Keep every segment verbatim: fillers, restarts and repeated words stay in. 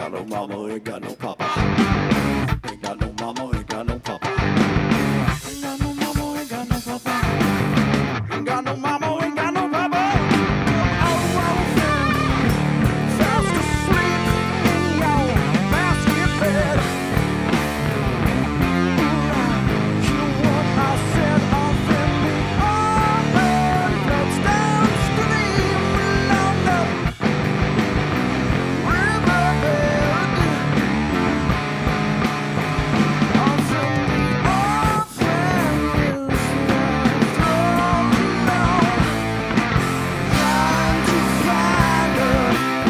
got no mama, ain't got no papa. Ain't got no mama, ain't got no papa. Ain't got no mama, ain't got no papa. Ain't got no mama, ain't got no papa. Oh, orphan, fast asleep in your basket bed. You what I said, orphan, the orphan floats downstream along the riverbed. Orphan, the orphan is left all alone, trying to find her.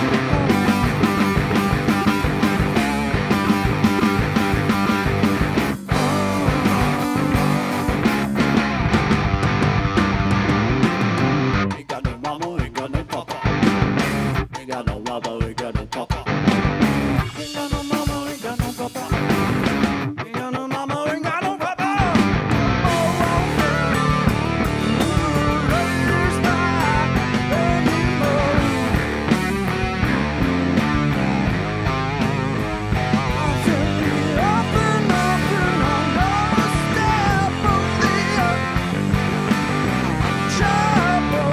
Ain't got no mama, ain't got no papa. Ain't got no mama, ain't got no papa. Ain't got no mama, ain't got no papa. Ain't got no mama, ain't got no papa. Oh, orphan, raised by anybody. Orphan, orphan, orphan, on the step of the chapel.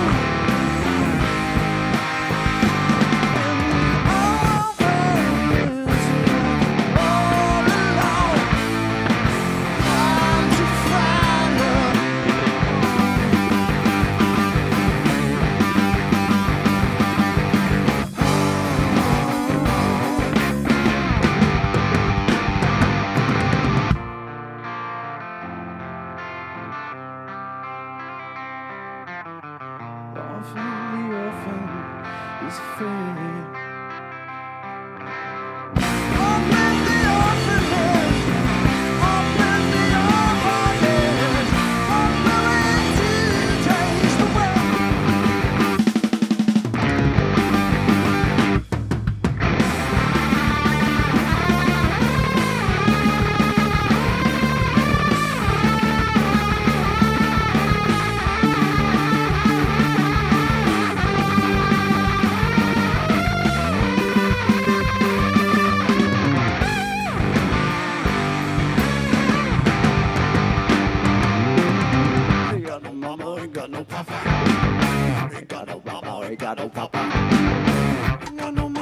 Orphan, the orphan is afraid. Orphan, the orphanage. Orphan, the orphanage. Unwilling to change the world. Ain't got no mama, ain't got no papa. Ain't got no mama, ain't got no papa. Ain't got no